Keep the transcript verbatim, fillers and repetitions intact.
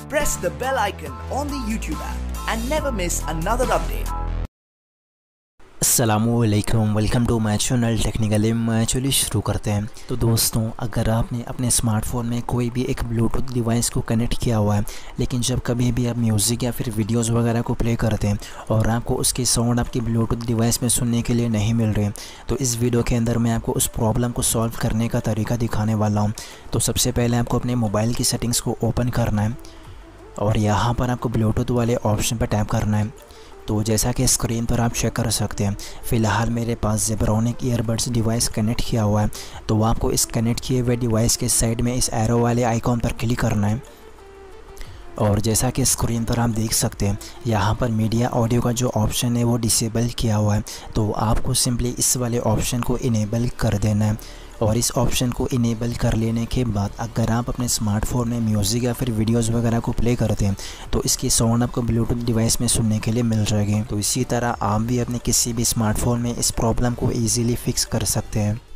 press the bell icon on the YouTube app and never miss another update. अस्सलामुअलैकुम, welcome to my channel technical इम। चलिए शुरू करते हैं। तो दोस्तों, अगर आपने अपने स्मार्टफोन में कोई भी एक ब्लूटूथ डिवाइस को कनेक्ट किया हुआ है, लेकिन जब कभी भी आप म्यूज़िक या फिर वीडियोस वगैरह को प्ले करते हैं और आपको उसके साउंड आपकी ब्लूटूथ डिवाइस में सुनने के लिए नहीं मिल रहे, तो इस वीडियो के अंदर मैं आपको उस प्रॉब्लम को सॉल्व करने का तरीका दिखाने वाला हूँ। तो सबसे पहले आपको अपने मोबाइल की सेटिंग्स को ओपन करना है और यहाँ पर आपको ब्लूटूथ वाले ऑप्शन पर टैप करना है। तो जैसा कि स्क्रीन पर आप चेक कर सकते हैं, फ़िलहाल मेरे पास जेब्रॉनिक ईयरबड्स डिवाइस कनेक्ट किया हुआ है। तो आपको इस कनेक्ट किए हुए डिवाइस के साइड में इस एरो वाले आइकॉन पर क्लिक करना है और जैसा कि स्क्रीन पर आप देख सकते हैं, यहाँ पर मीडिया ऑडियो का जो ऑप्शन है वो डिसेबल किया हुआ है। तो आपको सिंपली इस वाले ऑप्शन को इनेबल कर देना है और इस ऑप्शन को इनेबल कर लेने के बाद अगर आप अपने स्मार्टफोन में म्यूज़िक या फिर वीडियोस वगैरह को प्ले करते हैं तो इसकी साउंड आपको ब्लूटूथ डिवाइस में सुनने के लिए मिल जाएगी। तो इसी तरह आप भी अपने किसी भी स्मार्टफोन में इस प्रॉब्लम को ईज़िली फिक्स कर सकते हैं।